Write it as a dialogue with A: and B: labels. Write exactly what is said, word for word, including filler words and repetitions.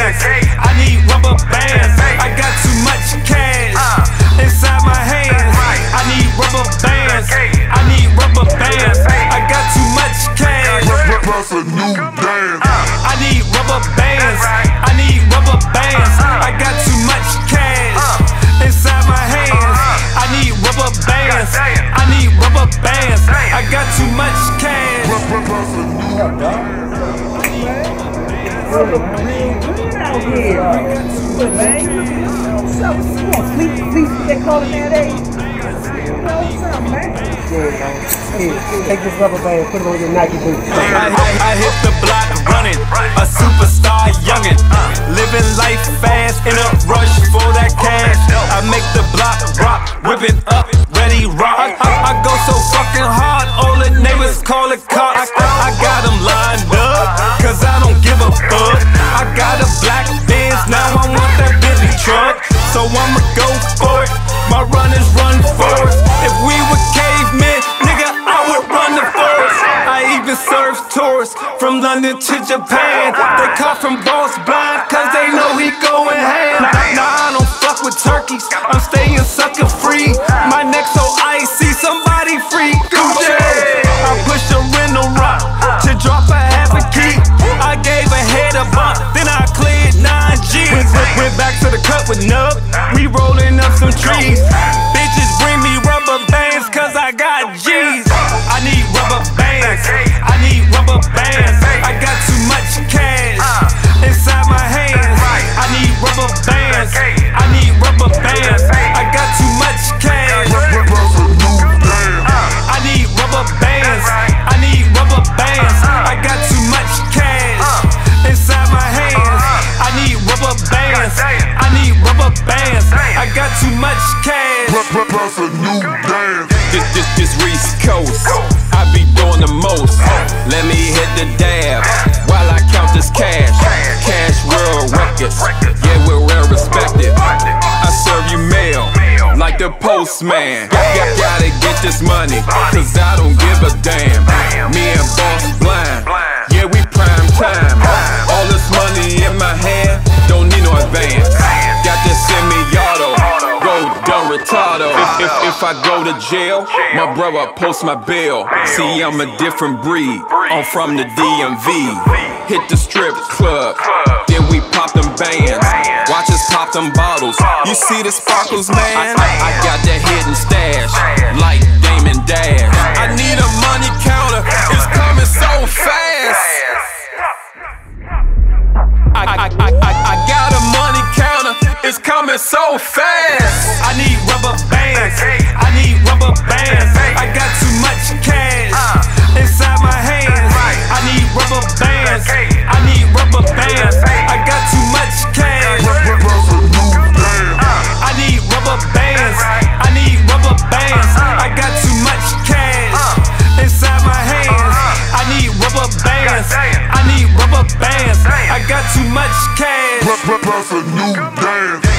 A: bands. I need rubber bands. I got too much cash inside my hands. I need rubber bands. I need rubber bands. I got too much cash.
B: That's a new dance.
A: I need rubber bands. I need rubber bands. I got too much cash inside my hands. I need rubber bands. I need rubber bands. I got too much cash.
C: Out here. Good, man. What's up? What's up? Sleep, sleep, what they call it nowadays? What's up, man? Yeah, here, take this rubber band, put it on your Nike boots.
A: I, I, I hit the block running, a superstar youngin', living life fast in a rush for that cash. I make the block rock, whip it up, ready rock. I, I, I go so fucking hard, all the neighbors call it cops. I, I got them lined up, cause I don't give a fuck. I got a black Benz, now I want that Bentley truck, so I'ma go for it. My runners run for it. If we were cavemen, nigga, I would run the forest. I even serve tourists from London to Japan. They call from Boss Blind, cause they know he going ham. Nah, I don't fuck with turkeys, I'm staying sucker free. My neck so icy, somebody free Gucci. I pushed a rental rock to drop a half a key. I gave a head a bump, then I cleared nine G's. Went, went back to the cut with Nub, we rolling up some trees. Bitches bring me rubber bands, cause I got G's. I need rubber bands, I need rubber bands. I got too much cash inside my hands. I need rubber bands, I need rubber bands. I got too much cash. I need rubber bands, I need rubber bands. I got too much cash inside my hands. I need rubber bands, I need rubber bands. I got too much cash.
B: That's a new dance.
A: This, this, this East Coast, I be doing the most. Let me hit the dab while I count this cash. Cash World Records, yeah, we're well respected. I serve you mail like the postman. Got, gotta get this money, cause I don't give a damn. Me and Boss Blind, yeah, we prime time. All this money in my hand, don't need no advance. Got this semi-auto, road done retardo. If, if, if I go to jail, my brother post my bail. See, I'm a different breed, I'm from the D M V. Hit the strip club, then we pop them bands. Watch us pop them bottles, you see the sparkles, man? I got that hidden stash, like Damon Dash. I need a money counter, it's coming so fast. I, I, I, I, I got a money counter, it's coming so fast. I need rubber bands, I need rubber bands. I got too much cash inside my hands. I need rubber bands, I need rubber bands. I got too much cash. I need rubber bands, I need rubber bands. I got too much cash inside my hands. I need rubber bands, I need rubber bands. I got too much cash.
B: That's a new dance.